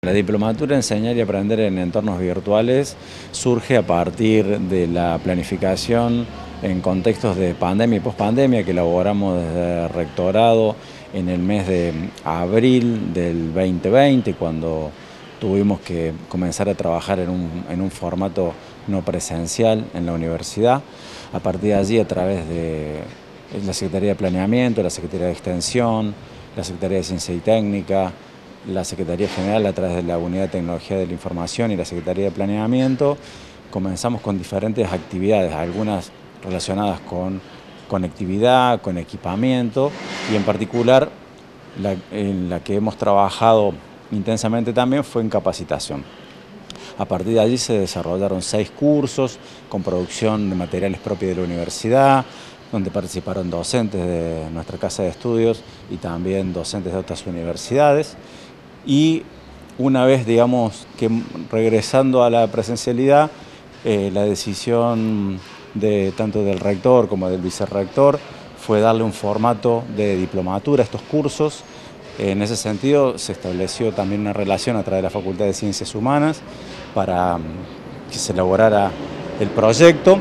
La diplomatura Enseñar y Aprender en Entornos Virtuales surge a partir de la planificación en contextos de pandemia y pospandemia que elaboramos desde el rectorado en el mes de abril del 2020, cuando tuvimos que comenzar a trabajar en un formato no presencial en la universidad. A partir de allí, a través de la Secretaría de Planeamiento, la Secretaría de Extensión, la Secretaría de Ciencia y Técnica, la Secretaría General a través de la Unidad de Tecnología de la Información y la Secretaría de Planeamiento, comenzamos con diferentes actividades, algunas relacionadas con conectividad, con equipamiento y en particular en la que hemos trabajado intensamente también fue en capacitación. A partir de allí se desarrollaron 6 cursos con producción de materiales propios de la universidad, donde participaron docentes de nuestra casa de estudios y también docentes de otras universidades. Y una vez, digamos, que regresando a la presencialidad, la decisión tanto del rector como del vicerrector fue darle un formato de diplomatura a estos cursos. En ese sentido se estableció también una relación a través de la Facultad de Ciencias Humanas para que se elaborara el proyecto.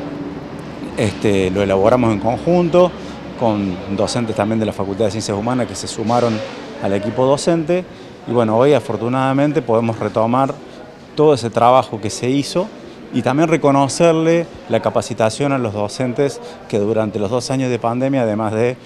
Lo elaboramos en conjunto con docentes también de la Facultad de Ciencias Humanas que se sumaron al equipo docente y bueno, hoy afortunadamente podemos retomar todo ese trabajo que se hizo y también reconocerle la capacitación a los docentes que durante los 2 años de pandemia, además de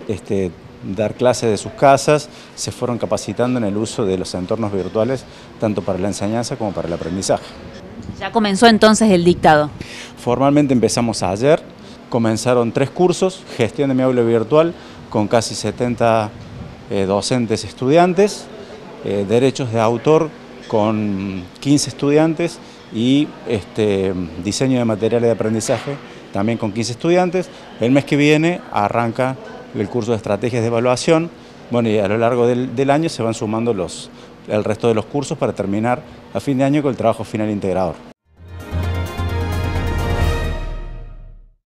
dar clases de sus casas, se fueron capacitando en el uso de los entornos virtuales, tanto para la enseñanza como para el aprendizaje. ¿Ya comenzó entonces el dictado? Formalmente empezamos ayer, comenzaron 3 cursos, gestión de mi aula virtual, con casi 70 docentes estudiantes, derechos de autor con 15 estudiantes y diseño de materiales de aprendizaje también con 15 estudiantes. El mes que viene arranca el curso de estrategias de evaluación, bueno, y a lo largo del año se van sumando el resto de los cursos para terminar a fin de año con el trabajo final integrador.